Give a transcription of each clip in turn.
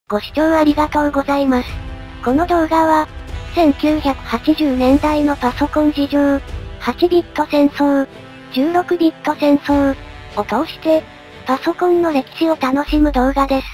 ご視聴ありがとうございます。この動画は、1980年代のパソコン事情、8ビット戦争、16ビット戦争を通して、パソコンの歴史を楽しむ動画です。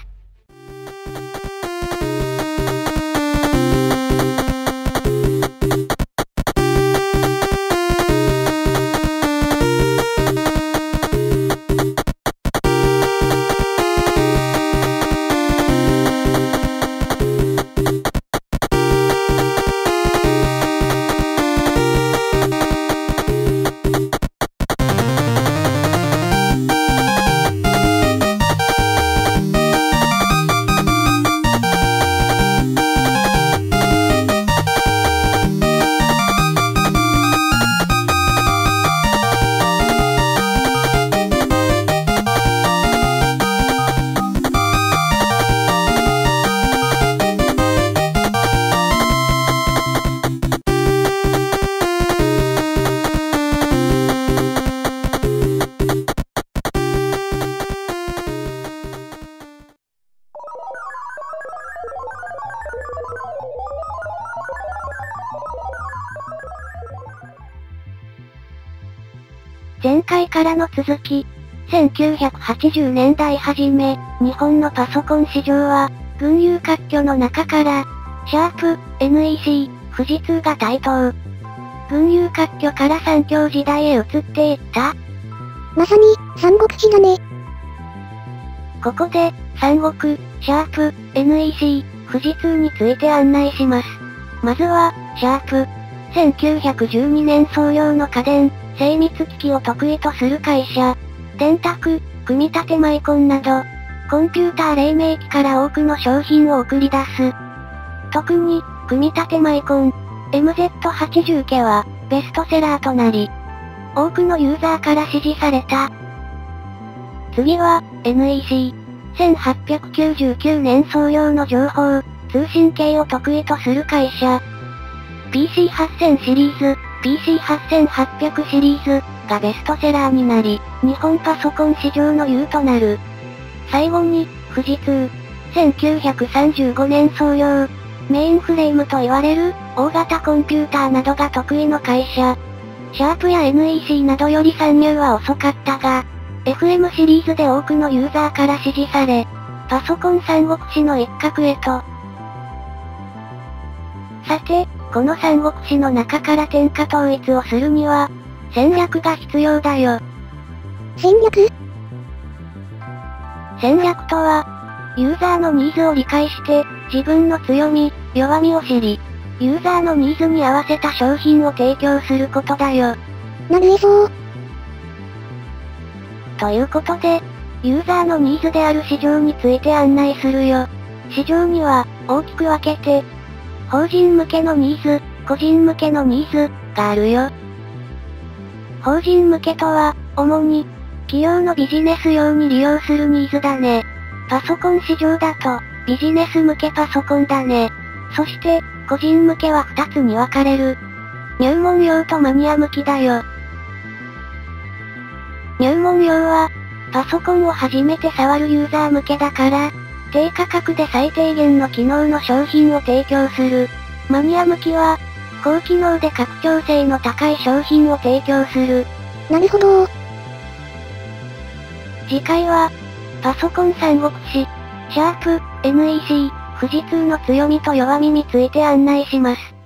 前回からの続き、1980年代初め、日本のパソコン市場は、群雄割拠の中から、シャープ、NEC、富士通が台頭。群雄割拠から三強時代へ移っていった。 まさに、三国志だね。 ここで、三国、シャープ、NEC、富士通について案内します。まずは、シャープ。1912年創業の家電、精密機器を得意とする会社。電卓、組み立てマイコンなど、コンピューター黎明期から多くの商品を送り出す。特に、組み立てマイコン、MZ80 系は、ベストセラーとなり、多くのユーザーから支持された。次は、NEC。1899年創業の情報、通信系を得意とする会社。PC8000 シリーズ、PC8800 シリーズがベストセラーになり、日本パソコン市場の優となる。最後に、富士通。1935年創業。メインフレームと言われる、大型コンピューターなどが得意の会社。シャープや NEC などより参入は遅かったが、FM シリーズで多くのユーザーから支持され、パソコン三国志の一角へと。さて、この三国志の中から天下統一をするには、戦略が必要だよ。 戦略？ 戦略とは、ユーザーのニーズを理解して、自分の強み、弱みを知り、ユーザーのニーズに合わせた商品を提供することだよ。 なるへそ。 ということで、ユーザーのニーズである市場について案内するよ。市場には、大きく分けて、法人向けのニーズ、個人向けのニーズ、があるよ。法人向けとは、主に、企業のビジネス用に利用するニーズだね。パソコン市場だと、ビジネス向けパソコンだね。そして、個人向けは2つに分かれる。入門用とマニア向きだよ。入門用は、パソコンを初めて触るユーザー向けだから、低価格で最低限の機能の商品を提供する。マニア向きは、高機能で拡張性の高い商品を提供する。 なるほど。 次回は、パソコン三国志、シャープ、NEC、富士通の強みと弱みについて案内します。